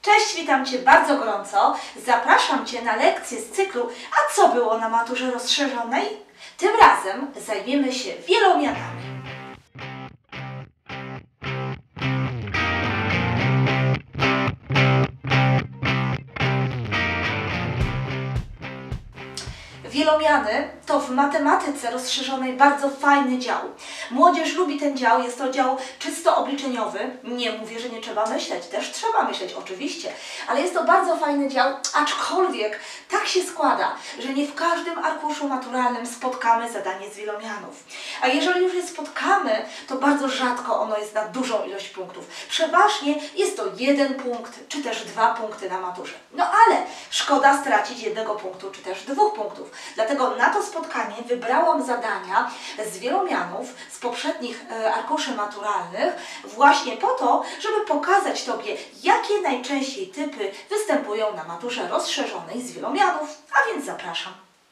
Cześć, witam Cię bardzo gorąco. Zapraszam Cię na lekcję z cyklu A co było na maturze rozszerzonej? Tym razem zajmiemy się wielomianami. Wielomiany to w matematyce rozszerzonej bardzo fajny dział. Młodzież lubi ten dział, jest to dział czysto obliczeniowy. Nie mówię, że nie trzeba myśleć, też trzeba myśleć oczywiście, ale jest to bardzo fajny dział, aczkolwiek tak się składa, że nie w każdym arkuszu maturalnym spotkamy zadanie z wielomianów. A jeżeli już je spotkamy, to bardzo rzadko ono jest na dużą ilość punktów. Przeważnie jest to 1 punkt, czy też 2 punkty na maturze. No ale szkoda stracić 1 punktu, czy też 2 punktów. Dlatego na to spotkanie wybrałam zadania z wielomianów z poprzednich arkuszy maturalnych właśnie po to, żeby pokazać Tobie, jakie najczęściej typy występują na maturze rozszerzonej z wielomianów, a więc zapraszam.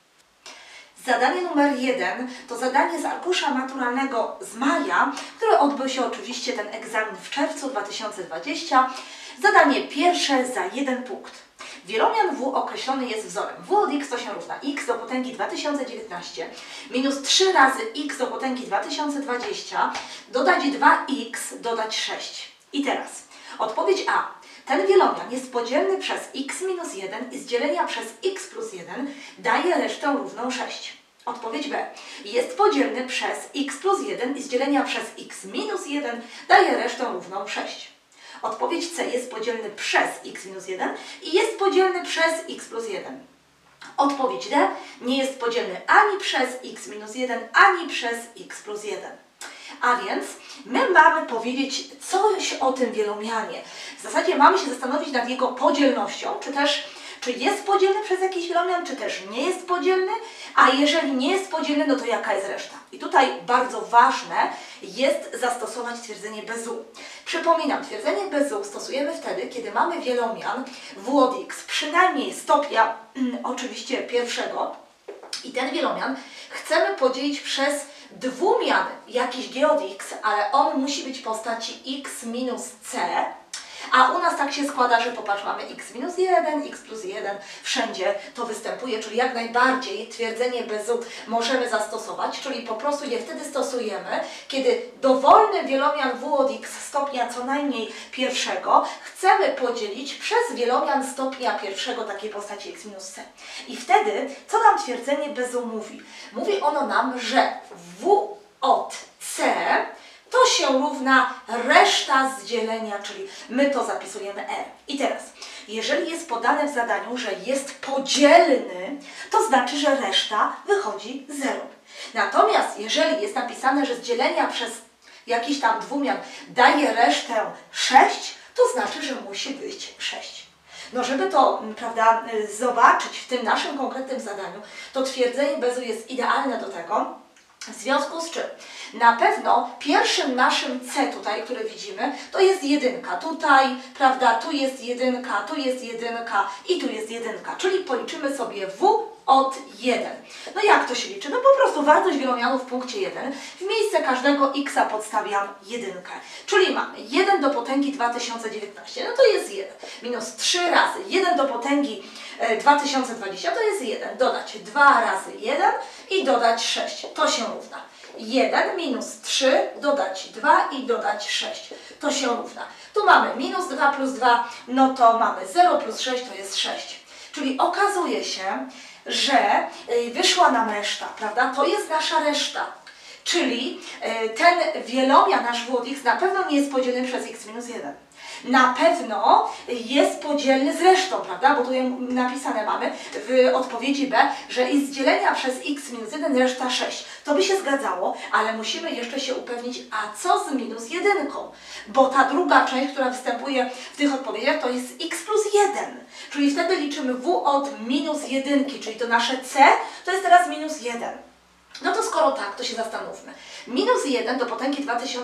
Zadanie numer 1 to zadanie z arkusza maturalnego z maja, które odbył się oczywiście ten egzamin w czerwcu 2020. Zadanie pierwsze za 1 punkt. Wielomian w określony jest wzorem. W od x to się równa x do potęgi 2019 minus 3 razy x do potęgi 2020 dodać 2x dodać 6. I teraz odpowiedź A. Ten wielomian jest podzielny przez x minus 1 i z dzielenia przez x plus 1 daje resztę równą 6. Odpowiedź B. Jest podzielny przez x plus 1 i z dzielenia przez x minus 1 daje resztę równą 6. Odpowiedź C. Jest podzielny przez x minus 1 i jest podzielny przez x plus 1. Odpowiedź D. Nie jest podzielny ani przez x minus 1, ani przez x plus 1. A więc my mamy powiedzieć coś o tym wielomianie. W zasadzie mamy się zastanowić nad jego podzielnością, czy jest podzielny przez jakiś wielomian, czy też nie jest podzielny, a jeżeli nie jest podzielny, no to jaka jest reszta? I tutaj bardzo ważne jest zastosować twierdzenie bez u. Przypominam, twierdzenie bez u stosujemy wtedy, kiedy mamy wielomian w od x, przynajmniej stopnia oczywiście pierwszego i ten wielomian chcemy podzielić przez dwumian jakiś g od x, ale on musi być w postaci x minus c. A u nas tak się składa, że popatrz, mamy x minus 1, x plus 1, wszędzie to występuje, czyli jak najbardziej twierdzenie bez u możemy zastosować, czyli po prostu je wtedy stosujemy, kiedy dowolny wielomian w od x stopnia co najmniej pierwszego chcemy podzielić przez wielomian stopnia pierwszego takiej postaci x minus c. I wtedy, co nam twierdzenie bez u mówi? Mówi ono nam, że w od c to się równa reszta z dzielenia, czyli my to zapisujemy R. I teraz, jeżeli jest podane w zadaniu, że jest podzielny, to znaczy, że reszta wychodzi 0. Natomiast jeżeli jest napisane, że z dzielenia przez jakiś tam dwumian daje resztę 6, to znaczy, że musi wyjść 6. No żeby to, prawda, zobaczyć w tym naszym konkretnym zadaniu, to twierdzenie bez u jest idealne do tego, w związku z czym na pewno pierwszym naszym C tutaj, które widzimy, to jest 1. Tutaj, prawda, tu jest 1, tu jest 1 i tu jest 1. Czyli policzymy sobie W od 1. No jak to się liczy? No po prostu wartość wielomianu w punkcie 1. W miejsce każdego x podstawiam 1. Czyli mamy 1 do potęgi 2019, no to jest 1. Minus 3 razy 1 do potęgi 2020 to jest 1. Dodać 2 razy 1 i dodać 6. To się równa 1 minus 3 dodać 2 i dodać 6. To się równa. Tu mamy minus 2 plus 2, no to mamy 0 plus 6 to jest 6. Czyli okazuje się, że wyszła nam reszta, prawda? To jest nasza reszta. Czyli ten wielomian nasz w od x na pewno nie jest podzielny przez x minus 1. Na pewno jest podzielny z resztą, prawda? Bo tutaj napisane mamy w odpowiedzi B, że i z dzielenia przez x minus 1 reszta 6. To by się zgadzało, ale musimy jeszcze się upewnić, a co z minus 1? Bo ta druga część, która występuje w tych odpowiedziach, to jest x plus 1. Czyli wtedy liczymy w od minus 1, czyli to nasze c, to jest teraz minus 1. No to skoro tak, to się zastanówmy. Minus 1 do potęgi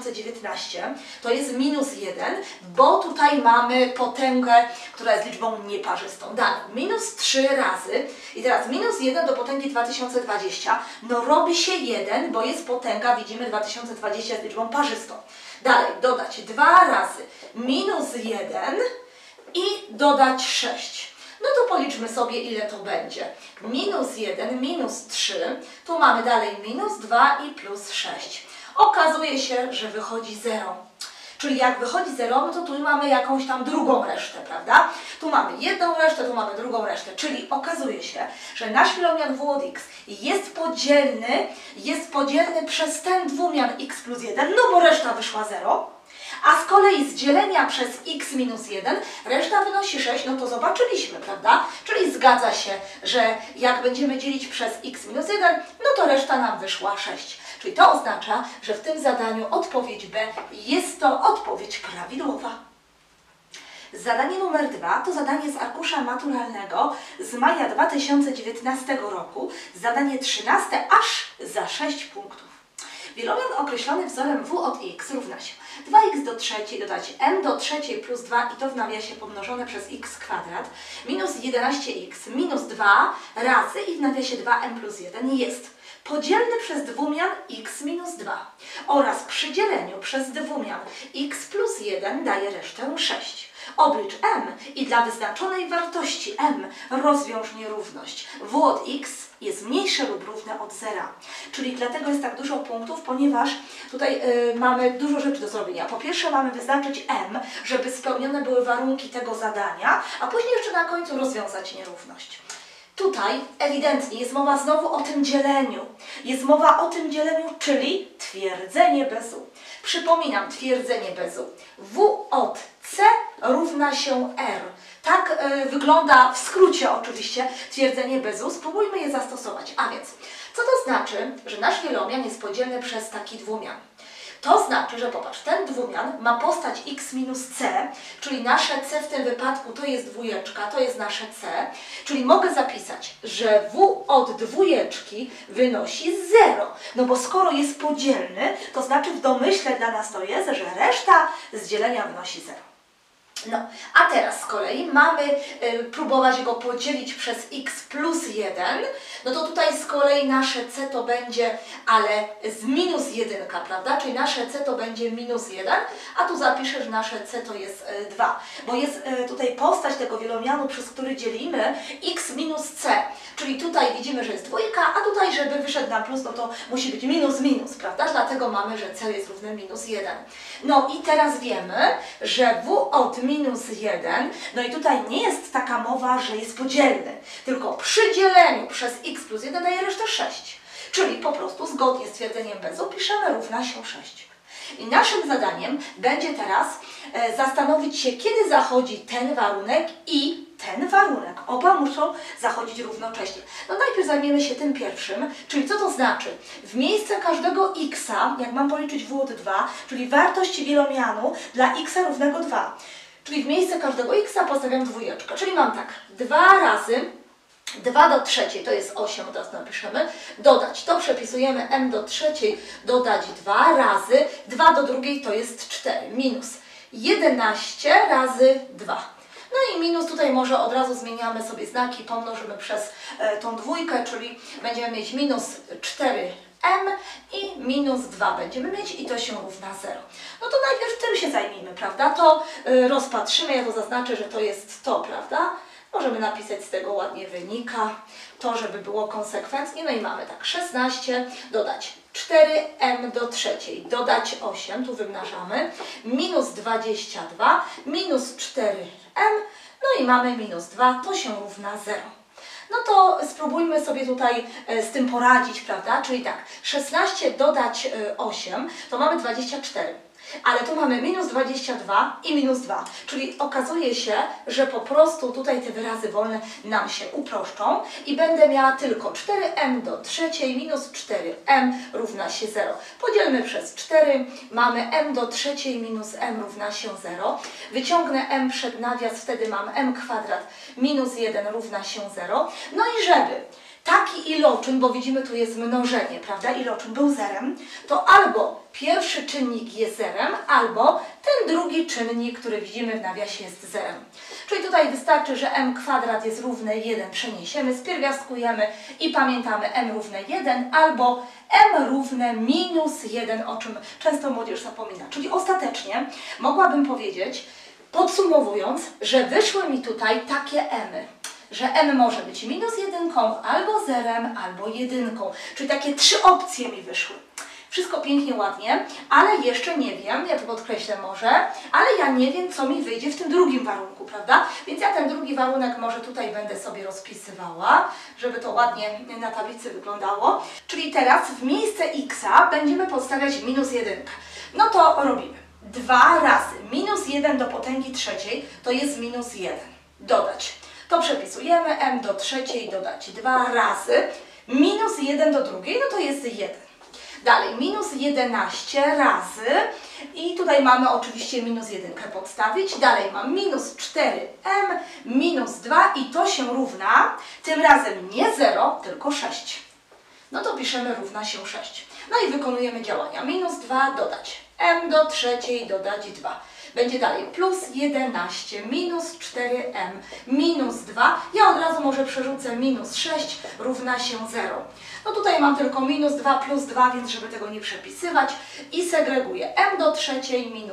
2019 to jest minus 1, bo tutaj mamy potęgę, która jest liczbą nieparzystą. Dalej, minus 3 razy i teraz minus 1 do potęgi 2020, no robi się 1, bo jest potęga, widzimy 2020 z liczbą parzystą. Dalej, dodać 2 razy minus 1 i dodać 6. No to policzmy sobie, ile to będzie. Minus 1, minus 3, tu mamy dalej minus 2 i plus 6. Okazuje się, że wychodzi 0. Czyli jak wychodzi 0, no to tu mamy jakąś tam drugą resztę, prawda? Tu mamy jedną resztę, tu mamy drugą resztę. Czyli okazuje się, że nasz wielomian w od x jest podzielny przez ten dwumian x plus 1, no bo reszta wyszła 0. A z kolei z dzielenia przez x minus 1 reszta wynosi 6, no to zobaczyliśmy, prawda? Czyli zgadza się, że jak będziemy dzielić przez x minus 1, no to reszta nam wyszła 6. Czyli to oznacza, że w tym zadaniu odpowiedź B jest to odpowiedź prawidłowa. Zadanie numer 2 to zadanie z arkusza maturalnego z maja 2019 roku. Zadanie 13 aż za 6 punktów. Wielomian określony wzorem w od x równa się 2x do trzeciej dodać m do trzeciej plus 2 i to w nawiasie pomnożone przez x kwadrat minus 11x minus 2 razy i w nawiasie 2m plus 1 jest podzielny przez dwumian x minus 2 oraz przy dzieleniu przez dwumian x plus 1 daje resztę 6. Oblicz m i dla wyznaczonej wartości m rozwiąż nierówność. W od x jest mniejsze lub równe od 0. Czyli dlatego jest tak dużo punktów, ponieważ tutaj mamy dużo rzeczy do zrobienia. Po pierwsze mamy wyznaczyć m, żeby spełnione były warunki tego zadania, a później jeszcze na końcu rozwiązać nierówność. Tutaj ewidentnie jest mowa znowu o tym dzieleniu. Jest mowa o tym dzieleniu, czyli twierdzenie bez u. Przypominam twierdzenie bez u. W od c równa się r. Tak wygląda w skrócie oczywiście twierdzenie bez u. Spróbujmy je zastosować. A więc, co to znaczy, że nasz wielomian jest podzielny przez taki dwumian? To znaczy, że popatrz, ten dwumian ma postać x minus c, czyli nasze c w tym wypadku to jest dwójeczka, to jest nasze c, czyli mogę zapisać, że w od dwójeczki wynosi 0. No bo skoro jest podzielny, to znaczy w domyśle dla nas to jest, że reszta z dzielenia wynosi 0. No, a teraz z kolei mamy próbować go podzielić przez x plus 1, no to tutaj z kolei nasze c to będzie, ale z minus 1, prawda? Czyli nasze c to będzie minus 1, a tu zapiszę, że nasze c to jest 2, bo jest tutaj postać tego wielomianu, przez który dzielimy x minus c, czyli tutaj widzimy, że jest dwójka, a tutaj, żeby wyszedł nam plus, no to musi być minus minus, prawda? Dlatego mamy, że c jest równe minus 1. No i teraz wiemy, że w od minus 1, no i tutaj nie jest taka mowa, że jest podzielny, tylko przy dzieleniu przez x plus 1 daje resztę 6. Czyli po prostu zgodnie z twierdzeniem Bezu piszemy równa się 6. I naszym zadaniem będzie teraz zastanowić się, kiedy zachodzi ten warunek i ten warunek. Oba muszą zachodzić równocześnie. No najpierw zajmiemy się tym pierwszym, czyli co to znaczy? W miejsce każdego x-a, jak mam policzyć w od 2, czyli wartość wielomianu dla x równego 2, czyli w miejsce każdego x-a postawiam dwójeczkę, czyli mam tak, 2 razy 2 do trzeciej to jest 8, teraz napiszemy, dodać, to przepisujemy m do trzeciej, dodać 2 razy, 2 do drugiej to jest 4, minus 11 razy 2. No i minus tutaj może od razu zmieniamy sobie znaki, pomnożymy przez tą dwójkę, czyli będziemy mieć minus 4m i minus 2 będziemy mieć i to się równa 0. No to najpierw tym się zajmijmy, prawda? To rozpatrzymy, ja to zaznaczę, że to jest to, prawda? Możemy napisać z tego ładnie wynika, to żeby było konsekwentnie. No i mamy tak, 16 dodać 4m do trzeciej, dodać 8, tu wymnażamy, minus 22, minus 4m, no i mamy minus 2, to się równa 0. No to spróbujmy sobie tutaj z tym poradzić, prawda? Czyli tak, 16 dodać 8, to mamy 24. Ale tu mamy minus 22 i minus 2, czyli okazuje się, że po prostu tutaj te wyrazy wolne nam się uproszczą i będę miała tylko 4m do trzeciej minus 4m równa się 0. Podzielmy przez 4, mamy m do trzeciej minus m równa się 0. Wyciągnę m przed nawias, wtedy mam m kwadrat minus 1 równa się 0. No i żeby taki iloczyn, bo widzimy tu jest mnożenie, prawda, iloczyn był zerem, to albo pierwszy czynnik jest zerem, albo ten drugi czynnik, który widzimy w nawiasie jest zerem. Czyli tutaj wystarczy, że m kwadrat jest równe 1, przeniesiemy, spierwiastkujemy i pamiętamy m równe 1, albo m równe minus 1, o czym często młodzież zapomina. Czyli ostatecznie mogłabym powiedzieć, Podsumowując, że wyszły mi tutaj takie m-y, że m może być -1 albo 0, albo 1. Czyli takie 3 opcje mi wyszły. Wszystko pięknie, ładnie, ale jeszcze nie wiem, ja to podkreślę może, ale ja nie wiem, co mi wyjdzie w tym drugim warunku, prawda? Więc ja ten drugi warunek może tutaj będę sobie rozpisywała, żeby to ładnie na tablicy wyglądało. Czyli teraz w miejsce x będziemy podstawiać -1. No to robimy. 2 razy -1 do potęgi trzeciej to jest -1. Dodać. To przepisujemy, m do trzeciej dodać 2 razy -1 do drugiej, no to jest 1. Dalej, -11 razy i tutaj mamy oczywiście -1 podstawić. Dalej mam -4m -2 i to się równa, tym razem nie 0, tylko 6. No to piszemy równa się 6. No i wykonujemy działania. -2 dodać m do trzeciej dodać 2. Będzie dalej +11 -4m -2. Ja od razu może przerzucę -6 równa się 0. No tutaj mam tylko -2 plus 2, więc żeby tego nie przepisywać i segreguję m do trzeciej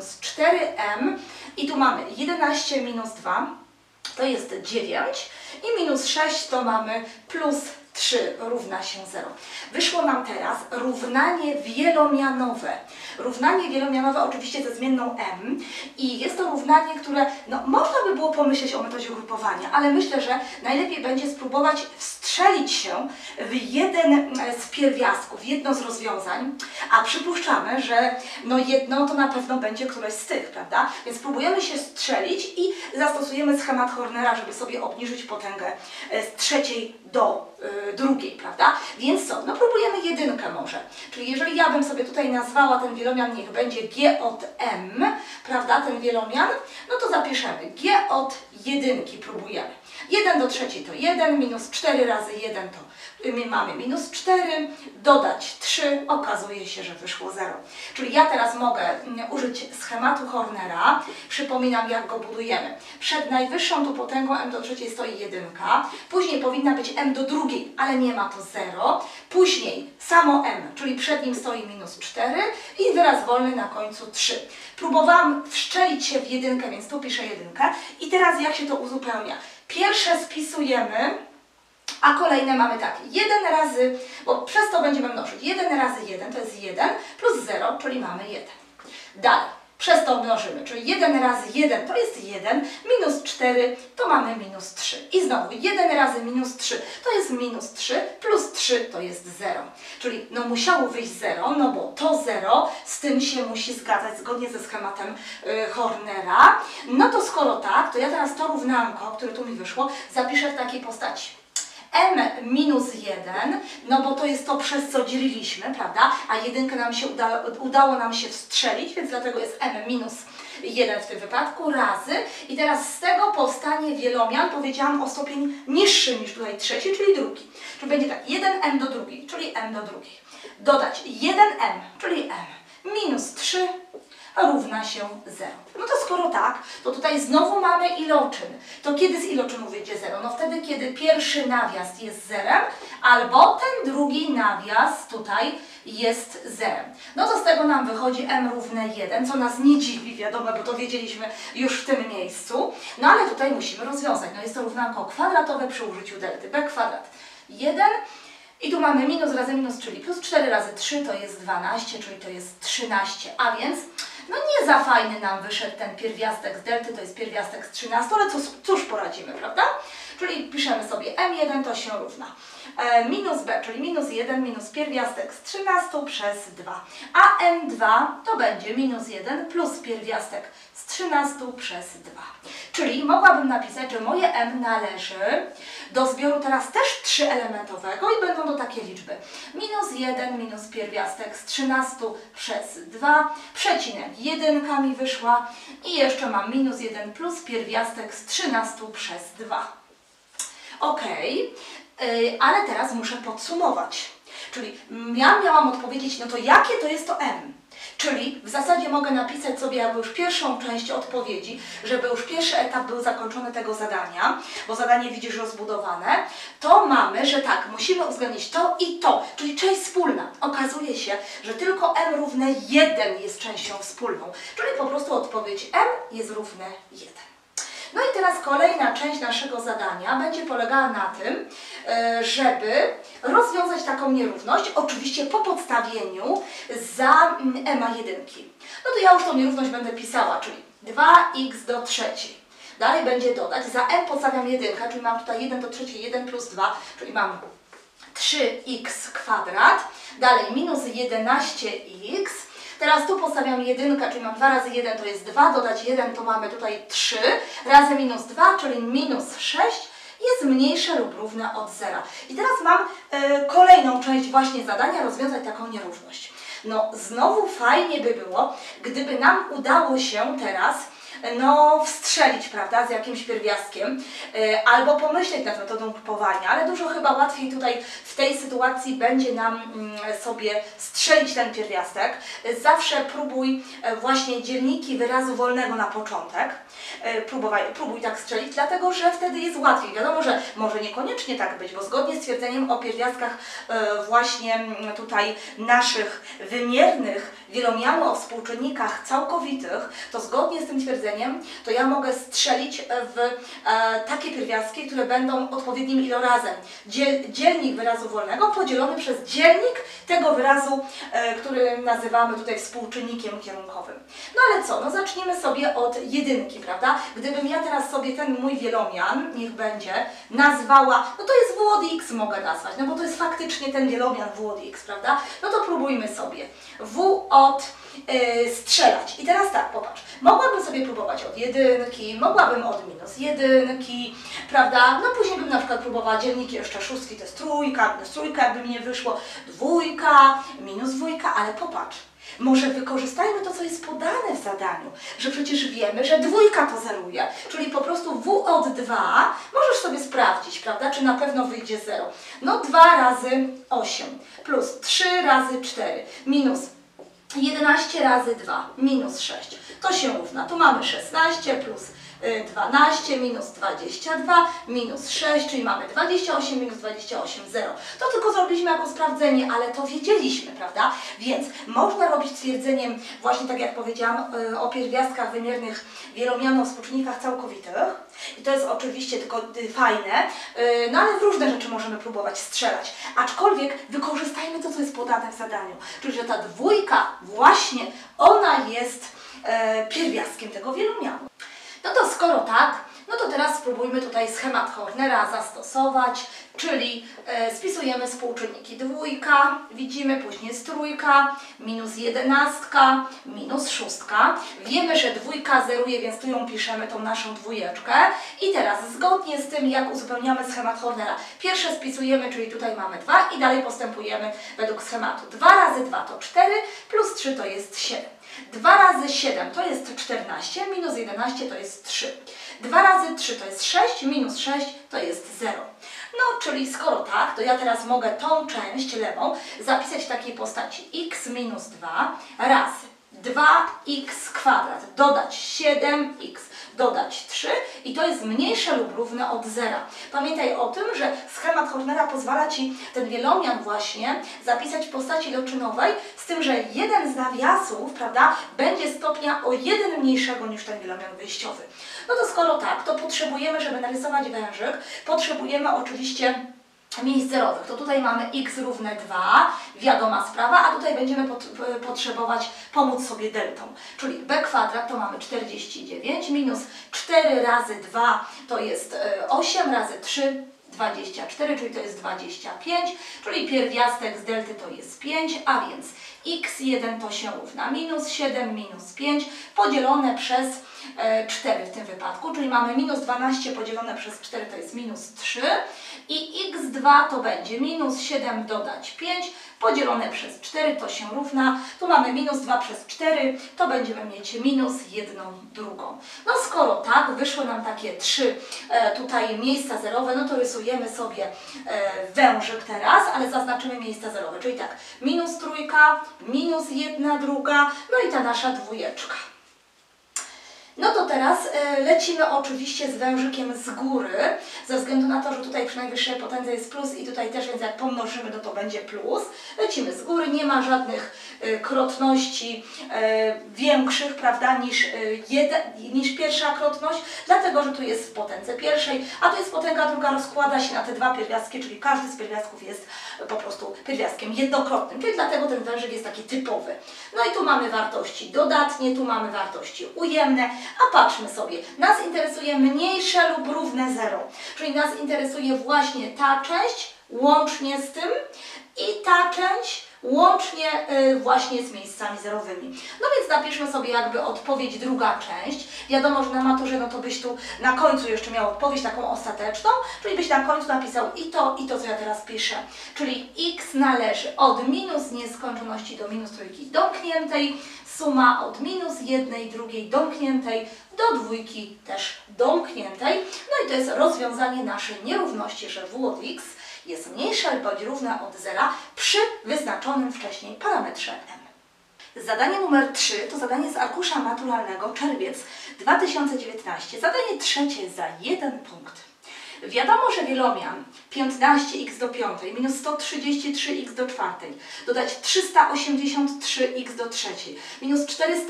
-4m i tu mamy 11 -2 to jest 9 i -6 to mamy +3 równa się 0. Wyszło nam teraz równanie wielomianowe. Równanie wielomianowe oczywiście ze zmienną m i jest to równanie, które no, można by było pomyśleć o metodzie grupowania, ale myślę, że najlepiej będzie spróbować wstrzelić się w jeden z pierwiastków, jedno z rozwiązań, a przypuszczamy, że no jedno to na pewno będzie któreś z tych, prawda? Więc spróbujemy się strzelić i zastosujemy schemat Hornera, żeby sobie obniżyć potęgę z trzeciej do drugiej, prawda? Więc co? No próbujemy jedynkę może. Czyli jeżeli ja bym sobie tutaj nazwała ten wielomian, niech będzie g od m, prawda, ten wielomian, no to zapiszemy g od jedynki, próbujemy. 1 do trzeciej to 1, -4 razy 1 to mamy -4, dodać 3, okazuje się, że wyszło 0. Czyli ja teraz mogę użyć schematu Hornera, przypominam jak go budujemy. Przed najwyższą tu potęgą m do trzeciej stoi 1, później powinna być m do drugiej, ale nie ma to 0, później samo m, czyli przed nim stoi -4 i wyraz wolny na końcu 3. Próbowałam wszczelić się w jedynkę, więc tu piszę 1 i teraz jak się to uzupełnia? Pierwsze spisujemy, a kolejne mamy tak, 1 razy, bo przez to będziemy mnożyć, 1 razy 1 to jest 1 plus 0, czyli mamy 1. Dalej, przez to mnożymy, czyli 1 razy 1 to jest 1, -4 to mamy -3. I znowu 1 razy -3 to jest -3, plus 3 to jest 0. Czyli no musiało wyjść 0, no bo to 0 z tym się musi zgadzać zgodnie ze schematem Hornera. No to skoro tak, to ja teraz to równanko, które tu mi wyszło, zapiszę w takiej postaci. m-1, no bo to jest to, przez co dzieliliśmy, prawda? A jedynkę nam się udało nam się wstrzelić, więc dlatego jest m-1 w tym wypadku, razy. I teraz z tego powstanie wielomian, powiedziałam o stopień niższy niż tutaj trzeci, czyli drugi. Czyli będzie tak, 1m do drugiej, czyli m do drugiej. Dodać 1m, czyli m, -3 równa się 0. No to skoro tak, to tutaj znowu mamy iloczyn. To kiedy z iloczynu wyjdzie 0? No wtedy, kiedy pierwszy nawias jest zerem, albo ten drugi nawias tutaj jest zerem. No to z tego nam wychodzi m równe 1, co nas nie dziwi, wiadomo, bo to wiedzieliśmy już w tym miejscu. No ale tutaj musimy rozwiązać. No jest to równanko kwadratowe przy użyciu delty. b kwadrat 1. I tu mamy minus razy minus, czyli plus 4 razy 3 to jest 12, czyli to jest 13, a więc no nie za fajny nam wyszedł ten pierwiastek z delty, to jest pierwiastek z 13, ale cóż poradzimy, prawda? Czyli piszemy sobie m1 to się równa minus b, czyli minus 1 minus pierwiastek z 13 przez 2, a m2 to będzie minus 1 plus pierwiastek z 13 przez 2. Czyli mogłabym napisać, że moje m należy do zbioru teraz też 3-elementowego i będą to takie liczby. Minus 1 minus pierwiastek z 13 przez 2, przecinek 1 mi wyszła i jeszcze mam minus 1 plus pierwiastek z 13 przez 2. Ok, ale teraz muszę podsumować. Czyli ja miałam odpowiedzieć, no to jakie to jest to m? Czyli w zasadzie mogę napisać sobie jakby już pierwszą część odpowiedzi, żeby już pierwszy etap był zakończony tego zadania, bo zadanie widzisz rozbudowane, to mamy, że tak, musimy uwzględnić to i to, czyli część wspólna. Okazuje się, że tylko m równe 1 jest częścią wspólną, czyli po prostu odpowiedź m jest równe 1. No i teraz kolejna część naszego zadania będzie polegała na tym, żeby rozwiązać taką nierówność, oczywiście po podstawieniu za m jedynki. No to ja już tą nierówność będę pisała, czyli 2x do trzeciej. Dalej będzie dodać, za m podstawiam jedynkę, czyli mam tutaj 1 do trzeciej, 1 plus 2, czyli mam 3x kwadrat. Dalej minus 11x. Teraz tu postawiam jedynkę, czyli mam 2 razy 1 to jest 2, dodać 1 to mamy tutaj 3, razy minus 2, czyli minus 6 jest mniejsze lub równe od 0. I teraz mam kolejną część właśnie zadania, rozwiązać taką nierówność. No znowu fajnie by było, gdyby nam udało się teraz wstrzelić, prawda, z jakimś pierwiastkiem, albo pomyśleć nad metodą grupowania, ale dużo chyba łatwiej tutaj w tej sytuacji będzie nam sobie strzelić ten pierwiastek. Zawsze próbuj właśnie dzielniki wyrazu wolnego na początek. Próbuj tak strzelić, dlatego że wtedy jest łatwiej. Wiadomo, że może niekoniecznie tak być, bo zgodnie z twierdzeniem o pierwiastkach właśnie tutaj naszych wymiernych wielomianu o współczynnikach całkowitych, to zgodnie z tym twierdzeniem to ja mogę strzelić w takie pierwiastki, które będą odpowiednim ilorazem. Dzielnik wyrazu wolnego podzielony przez dzielnik tego wyrazu, który nazywamy tutaj współczynnikiem kierunkowym. No ale co? No zacznijmy sobie od jedynki, prawda? Gdybym ja teraz sobie ten mój wielomian, niech będzie, nazwała, no to jest w od x mogę nazwać, no bo to jest faktycznie ten wielomian w od x, prawda? No to próbujmy sobie w od strzelać. I teraz tak, popatrz, mogłabym sobie próbować od jedynki, mogłabym od minus jedynki, prawda? No później bym na przykład próbowała dzielniki jeszcze szóstki, to jest trójka, minus trójka, jakby mi nie wyszło, dwójka, minus dwójka, ale popatrz, może wykorzystajmy to, co jest podane w zadaniu, że przecież wiemy, że dwójka to zeruje, czyli po prostu w od 2 możesz sobie sprawdzić, prawda, czy na pewno wyjdzie 0. No 2 razy 8 plus 3 razy 4 minus 11 razy 2 minus 6. To się równa. Tu mamy 16 plus 12 minus 22 minus 6, czyli mamy 28 minus 28, 0. To tylko zrobiliśmy jako sprawdzenie, ale to wiedzieliśmy, prawda? Więc można robić stwierdzeniem, właśnie tak jak powiedziałam, o pierwiastkach wymiernych wielomianu o współczynnikach całkowitych. I to jest oczywiście tylko fajne, no ale w różne rzeczy możemy próbować strzelać. Aczkolwiek wykorzystajmy to, co jest podane w zadaniu. Czyli, że ta dwójka właśnie, ona jest pierwiastkiem tego wielomianu. No to skoro tak, no to teraz spróbujmy tutaj schemat Hornera zastosować, czyli spisujemy współczynniki. Dwójka, widzimy, później jest trójka, minus 11, minus 6. Wiemy, że dwójka zeruje, więc tu ją piszemy, tą naszą dwójeczkę. I teraz zgodnie z tym, jak uzupełniamy schemat Hornera, pierwsze spisujemy, czyli tutaj mamy 2 i dalej postępujemy według schematu. 2 razy 2 to 4, plus 3 to jest 7. 2 razy 7 to jest 14, minus 11 to jest 3. 2 razy 3 to jest 6, minus 6 to jest 0. No, czyli skoro tak, to ja teraz mogę tą część lewą zapisać w takiej postaci x minus 2 razy 2x kwadrat, dodać 7x, dodać 3 i to jest mniejsze lub równe od 0. Pamiętaj o tym, że schemat Hornera pozwala Ci ten wielomian właśnie zapisać w postaci iloczynowej, z tym, że jeden z nawiasów, prawda, będzie stopnia o 1 mniejszego niż ten wielomian wyjściowy. No to skoro tak, to potrzebujemy, żeby narysować wężyk, potrzebujemy oczywiście miejsc zerowych. To tutaj mamy x równe 2, wiadoma sprawa, a tutaj będziemy potrzebować pomóc sobie deltą. Czyli b kwadrat to mamy 49, minus 4 razy 2 to jest 8, razy 3 24, czyli to jest 25, czyli pierwiastek z delty to jest 5, a więc x1 to się równa minus 7 minus 5 podzielone przez 4 w tym wypadku, czyli mamy minus 12 podzielone przez 4 to jest minus 3 i x2 to będzie minus 7 dodać 5 podzielone przez 4 to się równa, tu mamy minus 2 przez 4, to będziemy mieć minus 1/2. No skoro tak, wyszły nam takie 3 tutaj miejsca zerowe, no to rysujemy sobie wężyk teraz, ale zaznaczymy miejsca zerowe, czyli tak, minus 3, minus 1/2, no i ta nasza dwójeczka. No to teraz lecimy oczywiście z wężykiem z góry, ze względu na to, że tutaj przy najwyższej potędze jest plus i tutaj też, więc jak pomnożymy, no to będzie plus. Lecimy z góry, nie ma żadnych krotności większych, prawda, niż pierwsza krotność, dlatego, że tu jest w potędze pierwszej, a tu jest potęga druga, rozkłada się na te dwa pierwiastki, czyli każdy z pierwiastków jest po prostu pierwiastkiem jednokrotnym, czyli dlatego ten wężyk jest taki typowy. No i tu mamy wartości dodatnie, tu mamy wartości ujemne, a patrzmy sobie, nas interesuje mniejsze lub równe 0, czyli nas interesuje właśnie ta część łącznie z tym i ta część łącznie właśnie z miejscami zerowymi. No więc napiszmy sobie jakby odpowiedź druga część. Wiadomo, że na maturze no to byś tu na końcu jeszcze miał odpowiedź taką ostateczną, czyli byś na końcu napisał i to, co ja teraz piszę. Czyli x należy od minus nieskończoności do minus trójki domkniętej, suma od minus 1/2 domkniętej do dwójki też domkniętej. No i to jest rozwiązanie naszej nierówności, że w od x jest mniejsza bądź równa od 0 przy wyznaczonym wcześniej parametrze m. Zadanie numer 3 to zadanie z arkusza maturalnego czerwiec 2019. Zadanie trzecie za 1 punkt. Wiadomo, że wielomian 15x do 5 minus 133x do 4 dodać 383x do 3 minus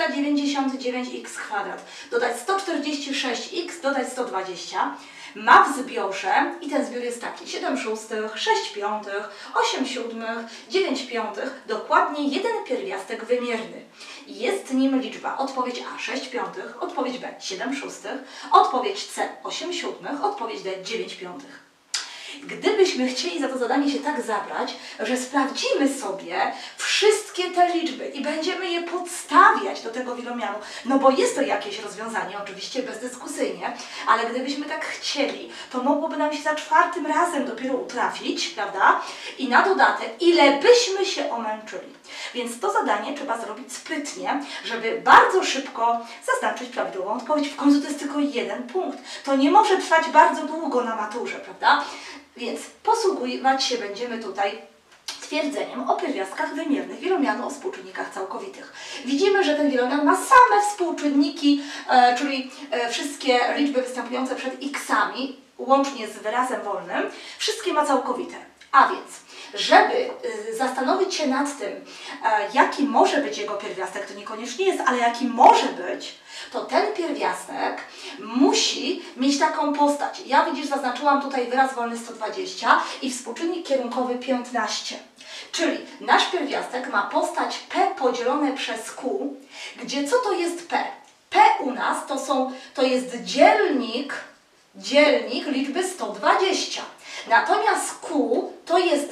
499x kwadrat dodać 146x dodać 120 ma w zbiorze, i ten zbiór jest taki, 7 szóstych, 6 piątych, 8 siódmych, 9 piątych, dokładnie jeden pierwiastek wymierny. Jest nim liczba odpowiedź A 6 piątych, odpowiedź B 7 szóstych, odpowiedź C 8 siódmych, odpowiedź D 9 piątych. Gdybyśmy chcieli za to zadanie się tak zabrać, że sprawdzimy sobie wszystkie te liczby i będziemy je podstawiać do tego wielomianu, no bo jest to jakieś rozwiązanie, oczywiście bezdyskusyjnie, ale gdybyśmy tak chcieli, to mogłoby nam się za 4. razem dopiero utrafić, prawda? I na dodatek, ile byśmy się omęczyli. Więc to zadanie trzeba zrobić sprytnie, żeby bardzo szybko zaznaczyć prawidłową odpowiedź. W końcu to jest tylko 1 punkt. To nie może trwać bardzo długo na maturze, prawda? Więc posługiwać się będziemy tutaj twierdzeniem o pierwiastkach wymiernych wielomianu o współczynnikach całkowitych. Widzimy, że ten wielomian ma same współczynniki, czyli wszystkie liczby występujące przed x'ami, łącznie z wyrazem wolnym, wszystkie ma całkowite. A więc, żeby zastanowić się nad tym, jaki może być jego pierwiastek, to niekoniecznie jest, ale jaki może być, to ten pierwiastek musi mieć taką postać. Ja widzisz, zaznaczyłam tutaj wyraz wolny 120 i współczynnik kierunkowy 15. Czyli nasz pierwiastek ma postać p podzielone przez q, gdzie co to jest p? P u nas to jest dzielnik liczby 120. Natomiast q to jest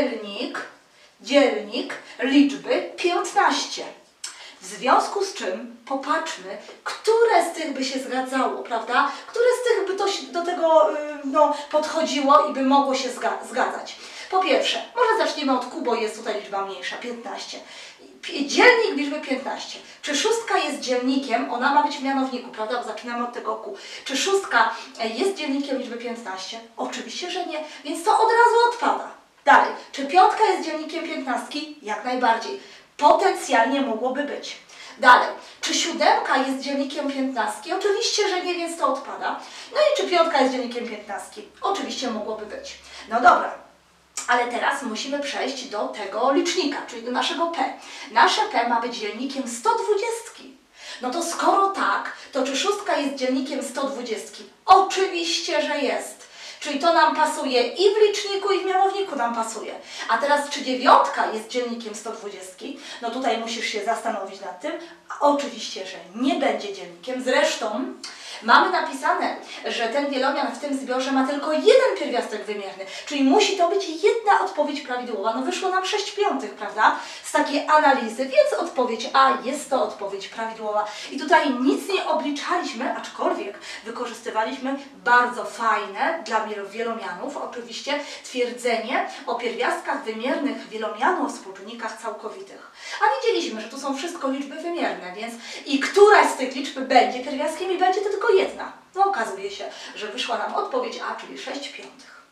dzielnik liczby 15. W związku z czym popatrzmy, które z tych by się zgadzało, prawda? Które z tych by to do tego podchodziło i by mogło się zgadzać. Po pierwsze, może zaczniemy od q, bo jest tutaj liczba mniejsza, 15. Dzielnik liczby 15. Czy szóstka jest dzielnikiem? Ona ma być w mianowniku, prawda? Bo zaczynamy od tego q. Czy szóstka jest dzielnikiem liczby 15? Oczywiście, że nie, więc to od razu odpada. Dalej, czy piątka jest dzielnikiem 15? Jak najbardziej. Potencjalnie mogłoby być. Dalej, czy 7 jest dzielnikiem 15? Oczywiście, że nie, więc to odpada. No i czy piątka jest dzielnikiem 15? Oczywiście mogłoby być. No dobra. Ale teraz musimy przejść do tego licznika, czyli do naszego P. Nasze P ma być dzielnikiem 120. No to skoro tak, to czy szóstka jest dzielnikiem 120? Oczywiście, że jest. Czyli to nam pasuje i w liczniku, i w mianowniku nam pasuje. A teraz czy 9 jest dzielnikiem 120? No tutaj musisz się zastanowić nad tym. A oczywiście, że nie będzie dzielnikiem. Zresztą Mamy napisane, że ten wielomian w tym zbiorze ma tylko jeden pierwiastek wymierny, czyli musi to być jedna odpowiedź prawidłowa. No wyszło nam 6/5, prawda? Z takiej analizy, więc odpowiedź A jest to odpowiedź prawidłowa. I tutaj nic nie obliczaliśmy, aczkolwiek wykorzystywaliśmy bardzo fajne dla wielomianów oczywiście twierdzenie o pierwiastkach wymiernych wielomianu o współczynnikach całkowitych. A widzieliśmy, że tu są wszystko liczby wymierne, więc i któraś z tych liczb będzie pierwiastkiem i będzie to tylko jedna. No okazuje się, że wyszła nam odpowiedź A, czyli 6/5.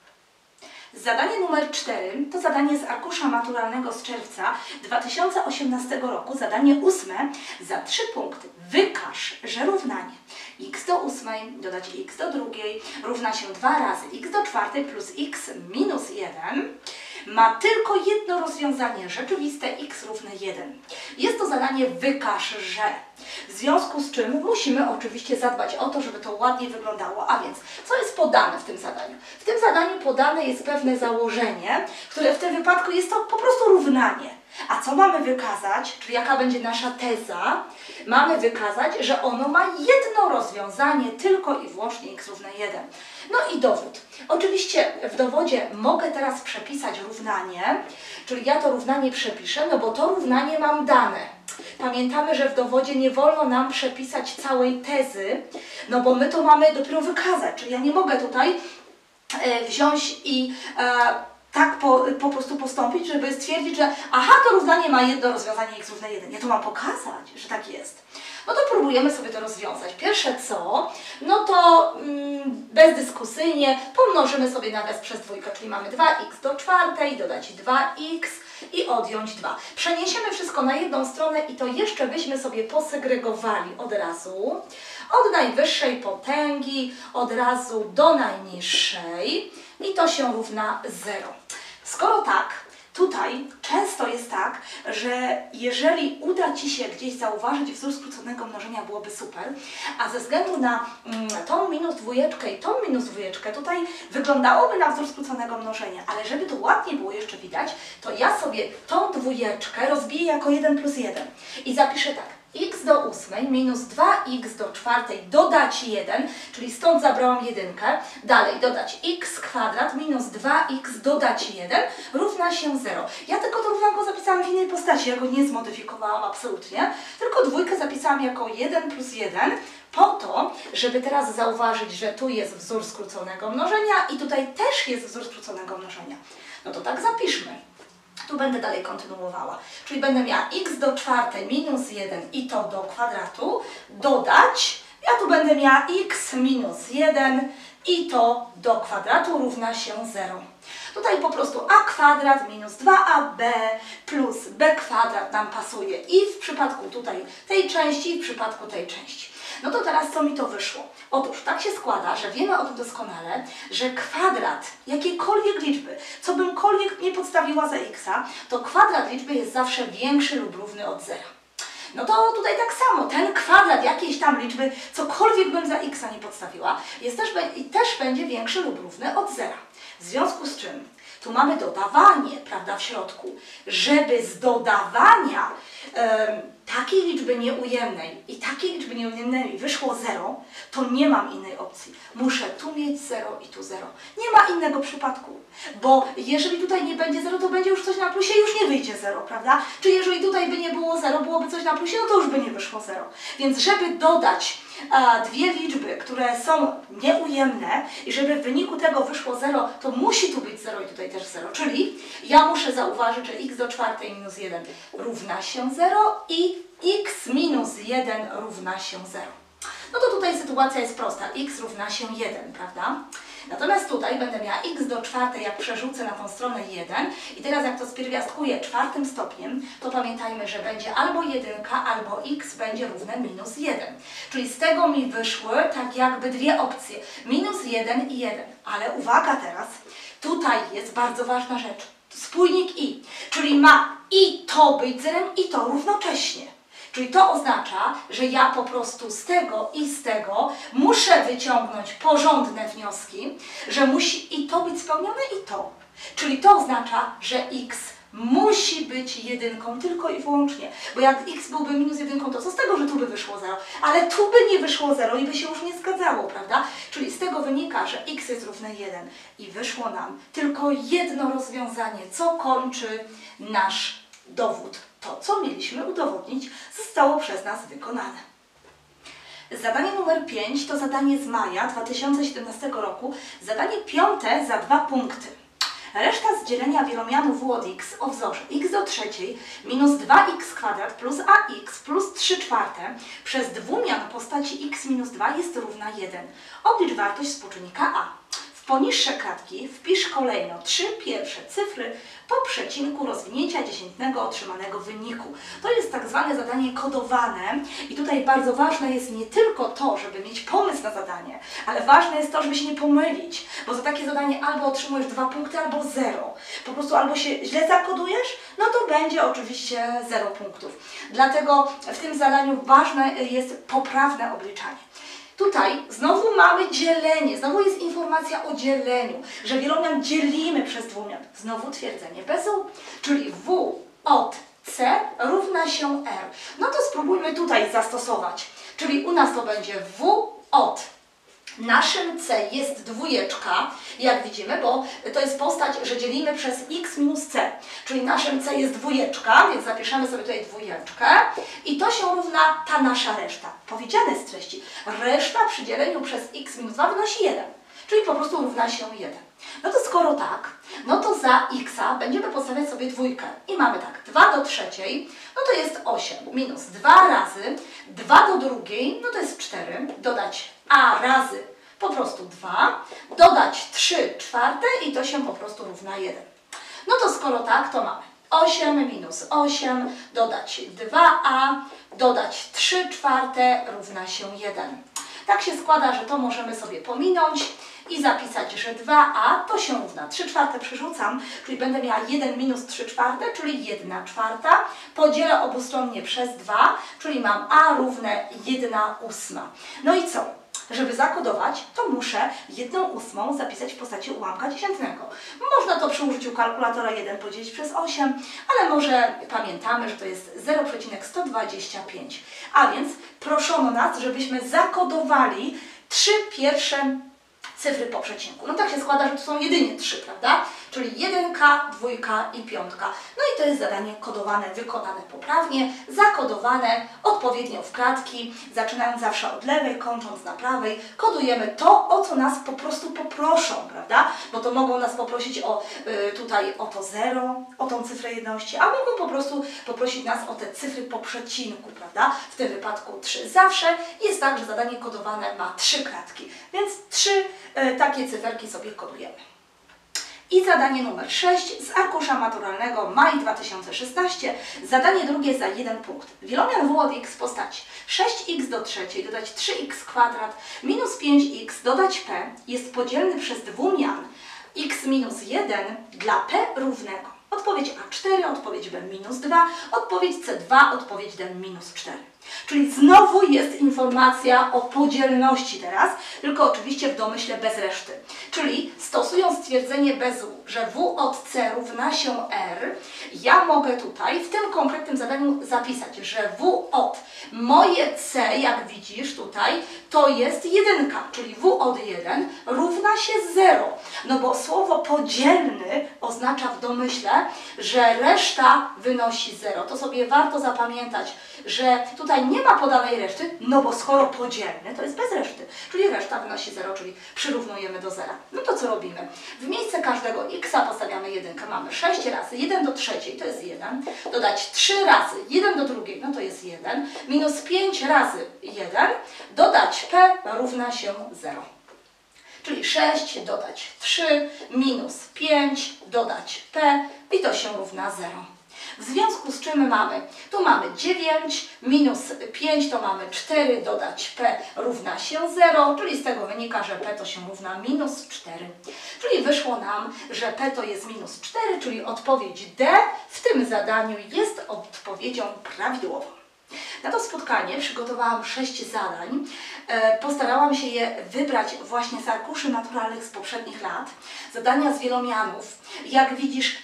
Zadanie numer 4 to zadanie z arkusza maturalnego z czerwca 2018 roku, zadanie 8 za 3 punkty. Wykaż, że równanie x do 8 dodać x do 2 równa się 2 razy x do 4 plus x minus 1 ma tylko jedno rozwiązanie rzeczywiste x równe 1. Jest to zadanie wykaż, że. W związku z czym musimy oczywiście zadbać o to, żeby to ładnie wyglądało. A więc, co jest podane w tym zadaniu? W tym zadaniu podane jest pewne założenie, które w tym wypadku jest to po prostu równanie. A co mamy wykazać, czyli jaka będzie nasza teza? Mamy wykazać, że ono ma jedno rozwiązanie, tylko i wyłącznie x równe 1. No i dowód. Oczywiście w dowodzie mogę teraz przepisać równanie, czyli ja to równanie przepiszę, no bo to równanie mam dane. Pamiętamy, że w dowodzie nie wolno nam przepisać całej tezy, no bo my to mamy dopiero wykazać, czyli ja nie mogę tutaj wziąć i tak po prostu postąpić, żeby stwierdzić, że aha, to równanie ma jedno rozwiązanie x równe 1. Ja to mam pokazać, że tak jest. No to próbujemy sobie to rozwiązać. Pierwsze co? No to bezdyskusyjnie pomnożymy sobie nawias przez dwójkę, czyli mamy 2x do 4, dodać 2x i odjąć 2. Przeniesiemy wszystko na jedną stronę i to jeszcze byśmy sobie posegregowali od razu. Od najwyższej potęgi od razu do najniższej i to się równa 0. Skoro tak, tutaj często jest tak, że jeżeli uda Ci się gdzieś zauważyć wzór skróconego mnożenia, byłoby super, a ze względu na tą minus dwójeczkę i tą minus dwójeczkę, tutaj wyglądałoby na wzór skróconego mnożenia, ale żeby to ładnie było jeszcze widać, to ja sobie tą dwójeczkę rozbiję jako 1 plus 1 i zapiszę tak. X do 8 minus 2x do 4 dodać 1, czyli stąd zabrałam jedynkę. Dalej dodać x kwadrat minus 2x dodać 1 równa się 0. Ja tylko to równanko zapisałam w innej postaci, ja go nie zmodyfikowałam absolutnie, tylko dwójkę zapisałam jako 1 plus 1 po to, żeby teraz zauważyć, że tu jest wzór skróconego mnożenia i tutaj też jest wzór skróconego mnożenia. No to tak zapiszmy. Tu będę dalej kontynuowała. Czyli będę miała x do 4 minus 1 i to do kwadratu dodać. Ja tu będę miała x minus 1 i to do kwadratu równa się 0. Tutaj po prostu a kwadrat minus 2ab plus b kwadrat nam pasuje i w przypadku tutaj tej części, i w przypadku tej części. No to teraz co mi to wyszło? Otóż tak się składa, że wiemy o tym doskonale, że kwadrat jakiejkolwiek liczby, co bymkolwiek nie podstawiła za x-a, to kwadrat liczby jest zawsze większy lub równy od 0. No to tutaj tak samo, ten kwadrat jakiejś tam liczby, cokolwiek bym za x-a nie podstawiła, też będzie większy lub równy od 0. W związku z czym tu mamy dodawanie, prawda, w środku. Żeby z dodawania takiej liczby nieujemnej i takiej liczby nieujemnej wyszło 0, to nie mam innej opcji. Muszę tu mieć 0 i tu 0. Nie ma innego przypadku, bo jeżeli tutaj nie będzie 0, to będzie już coś na plusie i już nie wyjdzie 0, prawda? Czy jeżeli tutaj by nie było 0, byłoby coś na plusie, no to już by nie wyszło 0. Więc żeby dodać dwie liczby, które są nieujemne i żeby w wyniku tego wyszło 0, to musi tu być 0 i tutaj też 0. Czyli ja muszę zauważyć, że x do 4 minus 1 równa się 0 i x minus 1 równa się 0. No to tutaj sytuacja jest prosta. X równa się 1, prawda? Natomiast tutaj będę miała x do 4, jak przerzucę na tą stronę 1 i teraz jak to spierwiastkuję czwartym stopniem, to pamiętajmy, że będzie albo 1, albo x będzie równe minus 1. Czyli z tego mi wyszły tak jakby dwie opcje. Minus 1 i 1. Ale uwaga teraz, tutaj jest bardzo ważna rzecz. Spójnik i, czyli ma i to być zerem i to równocześnie. Czyli to oznacza, że ja po prostu z tego i z tego muszę wyciągnąć porządne wnioski, że musi i to być spełnione i to. Czyli to oznacza, że x musi być jedynką tylko i wyłącznie, bo jak x byłby minus jedynką, to co z tego, że tu by wyszło 0, ale tu by nie wyszło 0 i by się już nie zgadzało, prawda? Czyli z tego wynika, że x jest równe 1 i wyszło nam tylko jedno rozwiązanie, co kończy nasz dowód. To, co mieliśmy udowodnić, zostało przez nas wykonane. Zadanie numer 5 to zadanie z maja 2017 roku, zadanie 5 za 2 punkty. Reszta z dzielenia wielomianu w od x o wzorze x do trzeciej minus 2x² plus ax plus 3/4 przez dwumian postaci x minus 2 jest równa 1. Oblicz wartość współczynnika a. W poniższe kratki wpisz kolejno 3 pierwsze cyfry po przecinku rozwinięcia dziesiętnego otrzymanego wyniku. To jest tak zwane zadanie kodowane i tutaj bardzo ważne jest nie tylko to, żeby mieć pomysł na zadanie, ale ważne jest to, żeby się nie pomylić, bo za takie zadanie albo otrzymujesz 2 punkty, albo 0. Po prostu albo się źle zakodujesz, no to będzie oczywiście 0 punktów. Dlatego w tym zadaniu ważne jest poprawne obliczanie. Tutaj znowu mamy dzielenie, znowu jest informacja o dzieleniu, że wielomian dzielimy przez dwumian. Znowu twierdzenie bez u, czyli w od c równa się r. No to spróbujmy tutaj zastosować, czyli u nas to będzie w od. Naszym c jest dwójeczka, jak widzimy, bo to jest postać, że dzielimy przez x minus c, czyli naszym c jest dwójeczka, więc zapiszemy sobie tutaj dwójeczkę i to się równa ta nasza reszta. Powiedziane z treści, reszta przy dzieleniu przez x minus 2 wynosi 1, czyli po prostu równa się 1. No to skoro tak, no to za x będziemy podstawiać sobie dwójkę i mamy tak, 2 do trzeciej, no to jest 8, minus 2 razy 2 do drugiej, no to jest 4, dodać a razy po prostu 2, dodać 3/4 i to się po prostu równa 1. No to skoro tak, to mamy 8 minus 8, dodać 2a, dodać 3/4 równa się 1. Tak się składa, że to możemy sobie pominąć i zapisać, że 2a to się równa 3/4 przerzucam, czyli będę miała 1 minus 3/4, czyli 1/4. Podzielę obustronnie przez 2, czyli mam a równe 1/8. No i co? Żeby zakodować, to muszę 1/8 zapisać w postaci ułamka dziesiętnego. Można to przy użyciu kalkulatora 1 podzielić przez 8, ale może pamiętamy, że to jest 0,125. A więc proszono nas, żebyśmy zakodowali 3 pierwsze cyfry po przecinku. No tak się składa, że to są jedynie 3, prawda? Czyli 1, 2 i 5. No i to jest zadanie kodowane, wykonane poprawnie, zakodowane odpowiednio w kratki, zaczynając zawsze od lewej, kończąc na prawej. Kodujemy to, o co nas po prostu poproszą, prawda? Bo to mogą nas poprosić o tutaj o to 0, o tą cyfrę jedności, a mogą po prostu poprosić nas o te cyfry po przecinku, prawda? W tym wypadku 3. Zawsze jest tak, że zadanie kodowane ma 3 kratki, więc 3 takie cyferki sobie kodujemy. I zadanie numer 6 z arkusza maturalnego maj 2016. Zadanie drugie za 1 punkt. Wielomian w od x w postaci 6x do trzeciej dodać 3x² minus 5x dodać p jest podzielny przez dwumian x minus 1 dla p równego. Odpowiedź A4, odpowiedź B minus 2, odpowiedź C2, odpowiedź D minus 4. Czyli znowu jest informacja o podzielności teraz, tylko oczywiście w domyśle bez reszty. Czyli stosując stwierdzenie bez u, że W od C równa się R, ja mogę tutaj w tym konkretnym zadaniu zapisać, że W od moje C, jak widzisz tutaj, to jest 1, czyli W od 1 równa się 0. No bo słowo podzielny oznacza w domyśle, że reszta wynosi 0. To sobie warto zapamiętać, że tutaj nie ma podanej reszty, no bo skoro podzielny, to jest bez reszty, czyli reszta wynosi 0, czyli przyrównujemy do 0. No to co robimy? W miejsce każdego x postawiamy 1. Mamy 6 razy 1 do trzeciej, to jest 1, dodać 3 razy 1 do drugiej, no to jest 1, minus 5 razy 1, dodać p równa się 0. Czyli 6 dodać 3 minus 5 dodać p i to się równa 0. W związku z czym mamy, tu mamy 9, minus 5 to mamy 4, dodać p równa się 0, czyli z tego wynika, że p to się równa minus 4. Czyli wyszło nam, że p to jest minus 4, czyli odpowiedź D w tym zadaniu jest odpowiedzią prawidłową. Na to spotkanie przygotowałam 6 zadań. Postarałam się je wybrać właśnie z arkuszy naturalnych z poprzednich lat. Zadania z wielomianów. Jak widzisz,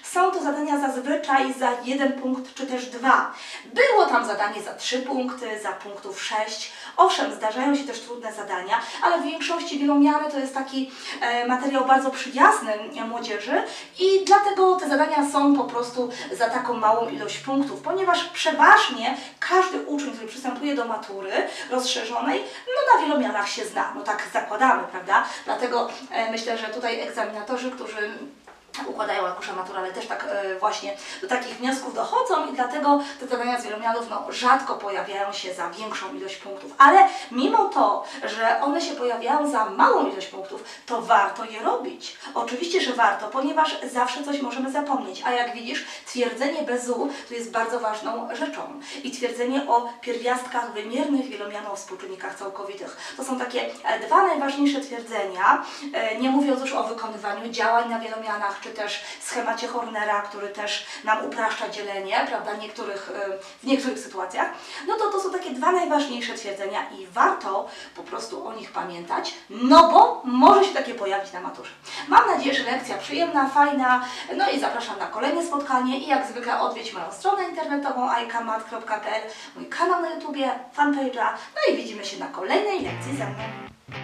Są to zadania zazwyczaj za 1 punkt czy też 2. Było tam zadanie za 3 punkty, za punktów 6. Owszem, zdarzają się też trudne zadania, ale w większości wielomiany to jest taki materiał bardzo przyjazny młodzieży i dlatego te zadania są po prostu za taką małą ilość punktów, ponieważ przeważnie każdy uczeń, który przystępuje do matury rozszerzonej, no na wielomianach się zna, no tak zakładamy, prawda? Dlatego myślę, że tutaj egzaminatorzy, którzy układają arkusze maturalne, też tak właśnie do takich wniosków dochodzą i dlatego te zadania z wielomianów no, rzadko pojawiają się za większą ilość punktów. Ale mimo to, że one się pojawiają za małą ilość punktów, to warto je robić. Oczywiście, że warto, ponieważ zawsze coś możemy zapomnieć. A jak widzisz, twierdzenie bez U to jest bardzo ważną rzeczą. I twierdzenie o pierwiastkach wymiernych wielomianu o współczynnikach całkowitych. To są takie dwa najważniejsze twierdzenia, nie mówiąc już o wykonywaniu działań na wielomianach, czy też schemacie Hornera, który też nam upraszcza dzielenie, prawda, w niektórych sytuacjach, no to są takie dwa najważniejsze twierdzenia i warto po prostu o nich pamiętać, no bo może się takie pojawić na maturze. Mam nadzieję, że lekcja przyjemna, fajna, no i zapraszam na kolejne spotkanie i jak zwykle odwiedź moją stronę internetową ajkamat.pl, mój kanał na YouTubie, fanpage'a, no i widzimy się na kolejnej lekcji ze mną.